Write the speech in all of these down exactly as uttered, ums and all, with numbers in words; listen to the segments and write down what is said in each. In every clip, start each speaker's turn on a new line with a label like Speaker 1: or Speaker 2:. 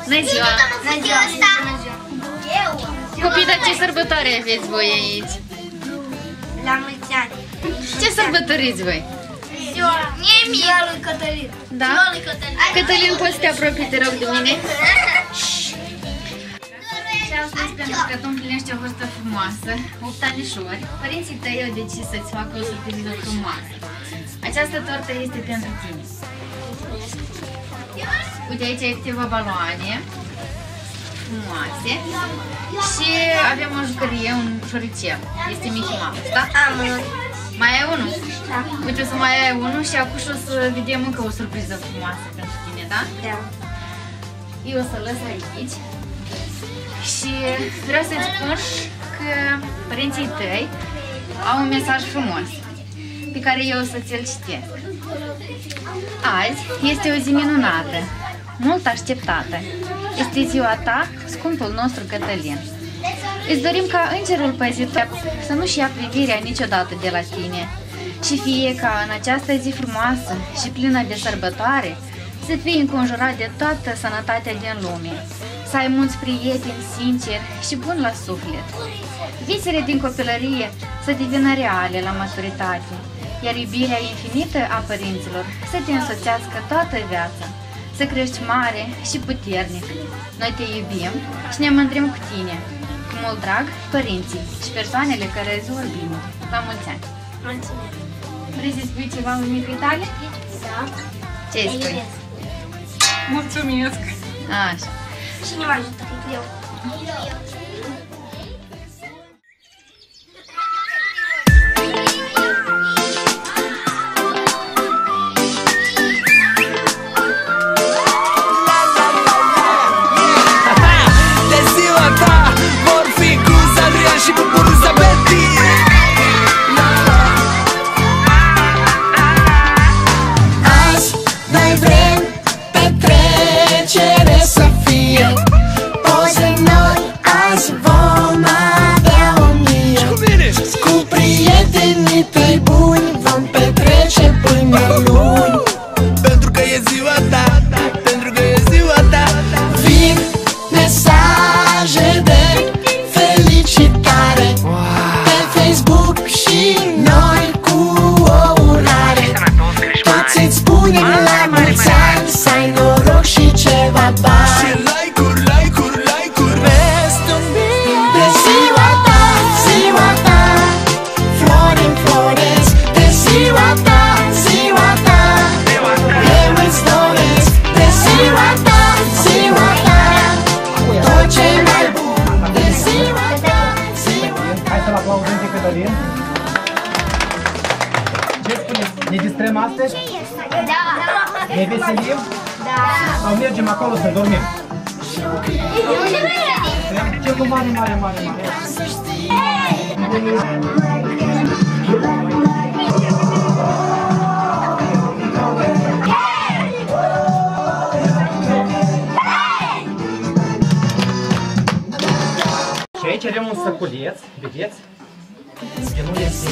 Speaker 1: Bună ziua! Bună ziua! Copii, dar ce sărbătoare aveți voi aici?
Speaker 2: La mulți ani!
Speaker 1: Ce sărbătoriți voi?
Speaker 2: Ziua mie mie lui Cătălin.
Speaker 1: Da? Cătălin, poți să te apropii, te rog, de mine? Și astăzi, pentru că tu împlinești o vârstă frumoasă, opt anișori, părinții tăi au decis să-ți facă o surpriză frumoasă. Această tortă este pentru tine. Uite, aici ai câteva baloane frumoase și avem o jucărie, un șoricel. Este Mickey Mouse, da?
Speaker 2: Am unul.
Speaker 1: Mai ai unul?
Speaker 2: Da.
Speaker 1: Uite, o să mai ai unul și acum o să vedem încă o surpriză frumoasă pentru tine, da?
Speaker 2: Da.
Speaker 1: Eu o să lăs aici și vreau să-ți spun că părinții tăi au un mesaj frumos pe care eu o să ți-l citesc. Azi este o zi minunată, mult așteptată. Este ziua ta, scumpul nostru Cătălin. Îți dorim ca îngerul păzitor să nu-și ia privirea niciodată de la tine și fie ca în această zi frumoasă și plină de sărbătoare să fii înconjurat de toată sănătatea din lume, să ai mulți prieteni sinceri și buni la suflet. Visele din copilărie să devină reale la maturitate, iar iubirea infinită a părinților să te însoțească toată viața, să crești mare și puternic. Noi te iubim și ne mândrim cu tine. Cu mult drag, părinții și persoanele care îți vor bine. La mulți ani!
Speaker 2: Mulțumesc!
Speaker 1: Vrei să spui ceva în mică Italie?
Speaker 2: Da.
Speaker 1: Ce îi spui?
Speaker 3: Mulțumesc!
Speaker 1: Așa.
Speaker 2: Cine mă ajută? Eu.
Speaker 3: Ce spuneți? Ne distrăm astăzi?
Speaker 2: Da.
Speaker 3: Ne veselim?
Speaker 2: Da.
Speaker 3: Sau mergem acolo să dormim? Ce cu mare, mare, mare, mare? Și aici avem un săculeț, vedeți? Că nu este...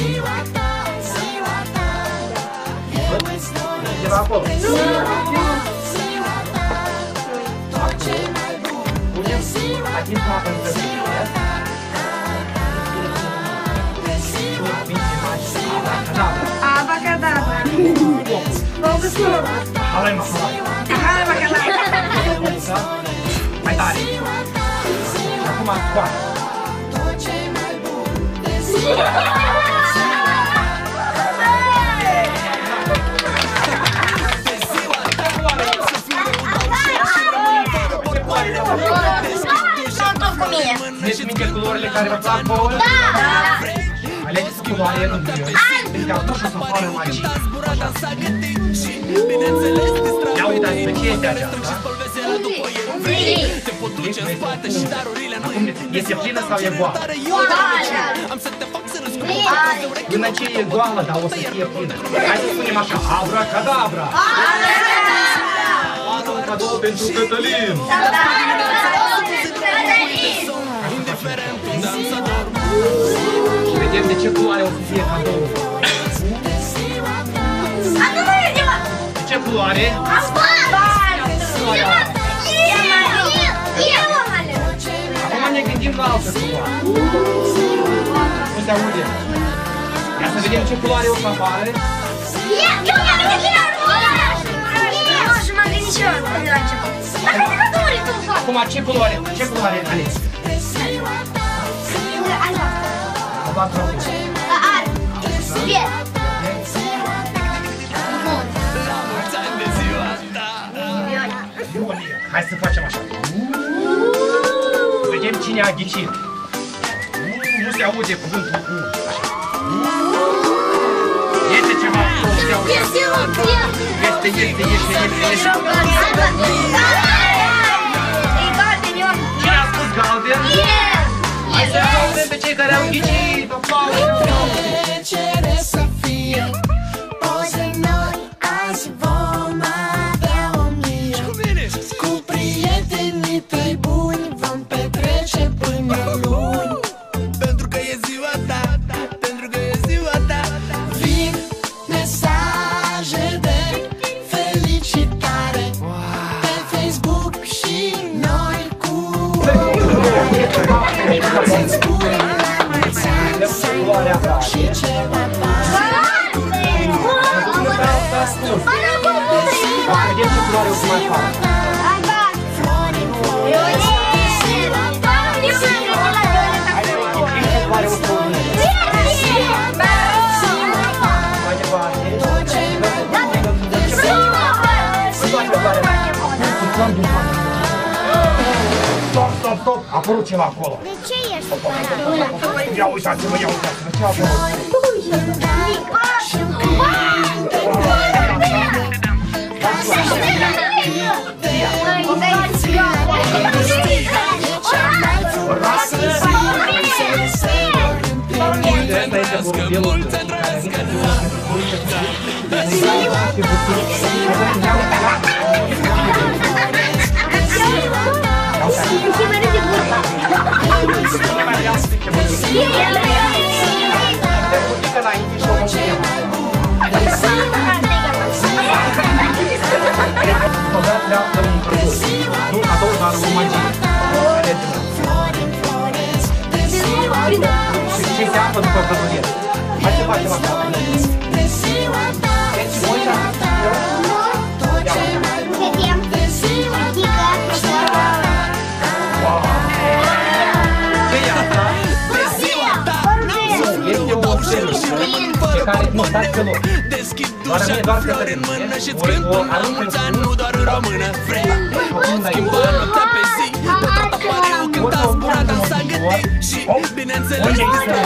Speaker 3: Ceva acolo. Punem atin apă în săculeț.
Speaker 2: Abacadabra. Vamos lá.
Speaker 3: Halai, mă, halai.
Speaker 2: Halai, bacalhau.
Speaker 3: Mai tare. Și acum scoate. Deci minte culorile care vă plac vouă?
Speaker 2: Da!
Speaker 3: Alegeți culoare în dubios. Pentru că atunci o să apară magie. Ia uitați pe ce este aceasta. Este plină sau e goală? Până ce e goală, dar o să fie plină. Hai să spunem așa, abracadabra! Un cadou pentru Cătălin! Vedem de ce culoare o să fie cadou. De ce culoare? în altă culoare. Nu te aude. Ia să vedem ce culoare o să apară. Acum, ce culoare? Ce culoare ales? Albastră. Hai să facem așa. Vedem cine a ghicit. Nu se aude cuvântul U. Este ceva. Este, este, este, este, este. Cine a spus galben? Hai să aplaudăm pe cei care au ghicit. Vedem ce culoare o să mai fac. Stop, stop, stop! A apărut ceva acolo.
Speaker 2: De ce ești supărat?
Speaker 3: Ia uitați-vă, ia uitați-vă, ce a apărut? Nu, a doua oară o magie. Ce se află după prăbuire? Hai să facem asta. Deci, voi și-am ce e asta? Este o observă pe care nu stați pe loc. Doar mie, doar Cătălin. Voi o aruncă în sus. Făcând aici. Ori o bura în ori. Unde există?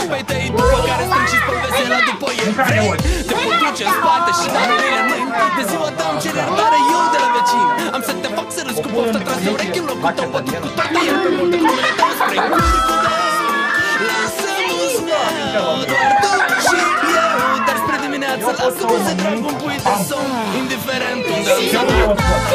Speaker 3: În care ori?
Speaker 4: Te pot duce în spate și la mâine în mâini. De ziua ta îmi cere iertare eu de la vecini. Am să te fac să râzi cu poftă tras de urechi în locul tău. Bătut cu toate ierte multe numele tău spre curicul tău. Lasă-mă-ți meu, doar tu și eu. Dar spre dimineață lasă-mă să trag un pui de somn, indiferent unde îl iau.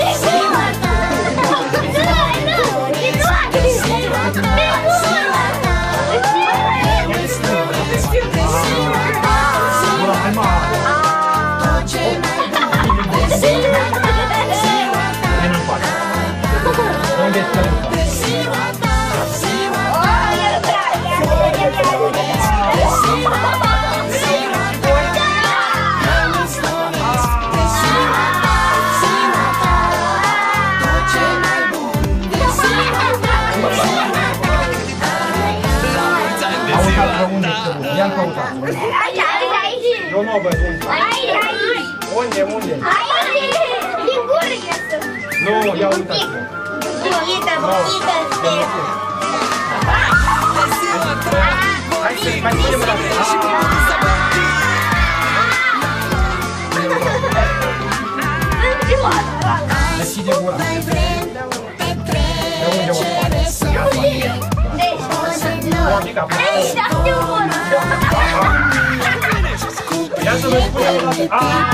Speaker 3: I-am căutat.
Speaker 2: Aici, aici, aici.
Speaker 3: Eu nu o văd.
Speaker 2: Aici, aici.
Speaker 3: Unde, unde?
Speaker 2: Aici, din gură este.
Speaker 3: Nu, ia uitați-vă.
Speaker 2: Uite, uite.
Speaker 3: Hai să mai ținem la deschide gura. De unde o faci? Ia faci. Ia să vă spunem o dată.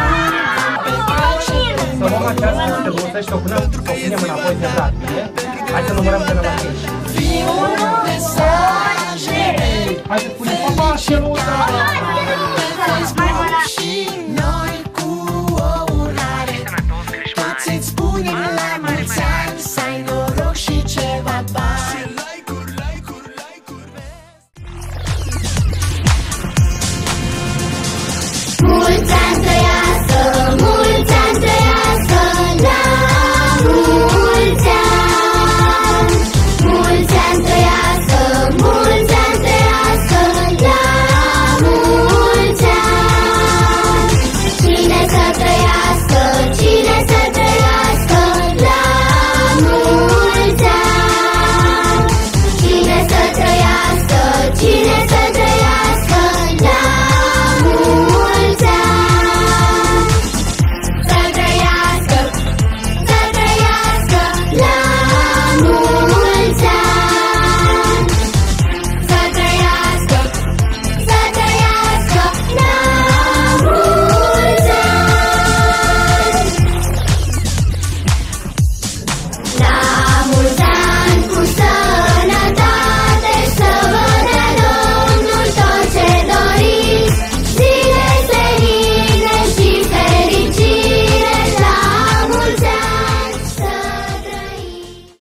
Speaker 3: Să luăm această steluță și o punem înapoi de dat, bine? Hai să numărăm până la cinci. Hai să punem papa steluța!